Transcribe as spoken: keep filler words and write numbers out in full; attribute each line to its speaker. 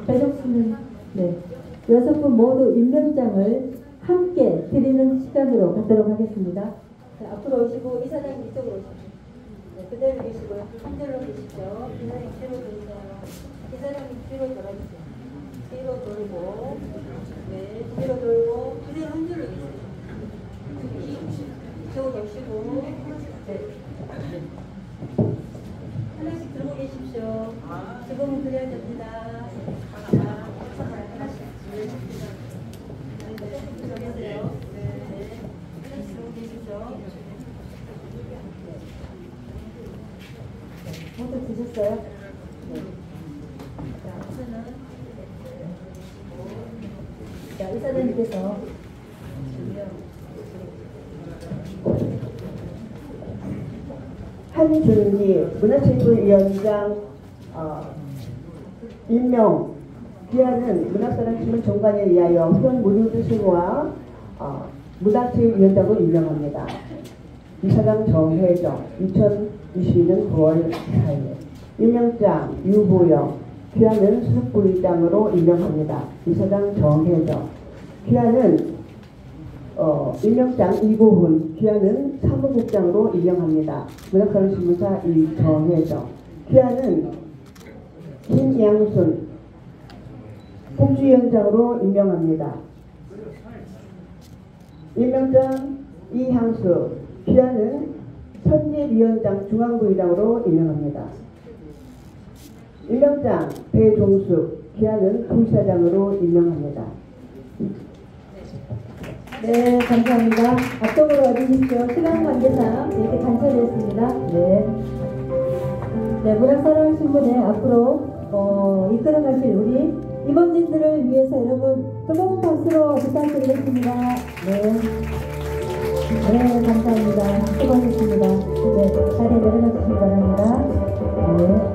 Speaker 1: 배정수는 네. 여섯 분 모두 임명장을 함께 드리는 시간으로 갖도록 하겠습니다. 자, 앞으로 오시고 이사장님 이쪽으로 오시고 네, 그대로 계시고요. 한 줄로 계시죠. 이사장님 뒤로 돌리세요. 이사장님 뒤로 돌아주세요. 뒤로 돌고 네, 뒤로 돌고 그대로 한 줄로 계세요. 이쪽으로 오시고 네. 하나씩 들고 계십시오. 지금은 그래야 됩니다. 하나씩 들어계세요. 네. 하나씩 들고 계십시오. 모두 드셨어요? 네. 자, 우선은 자, 이사장님께서
Speaker 2: 한준희 문화체육위원장 어, 임명 귀하는 문화사랑팀을 종관에 의하여 현 문유주시와 어, 문화체육위원장으로 임명합니다. 이사장 정혜정 이천이십이 년 구월 사일 임명장 유보영 귀하는 수석부의장으로 임명합니다. 이사장 정혜정 귀하는 어, 임명장 이고훈 귀하는 사무국장으로 임명합니다. 문학사랑신문사 이정혜정 귀하는 김양순 공주위원장으로 임명합니다. 임명장 이향수 귀하는 선예위원장 중앙부의장으로 임명합니다. 임명장 배종숙 귀하는 부이사장으로 임명합니다.
Speaker 1: 네, 감사합니다. 앞쪽으로 와주십시오. 시간 관계상 이렇게 간절했습니다. 네. 네, 문학사랑신문에 앞으로 어, 이끌어가실 우리 임원진들을 위해서 여러분 뜨거운 박수로 부탁드리겠습니다. 네. 네, 감사합니다. 수고하셨습니다. 네, 자리에 내려놔 주시기 바랍니다. 네.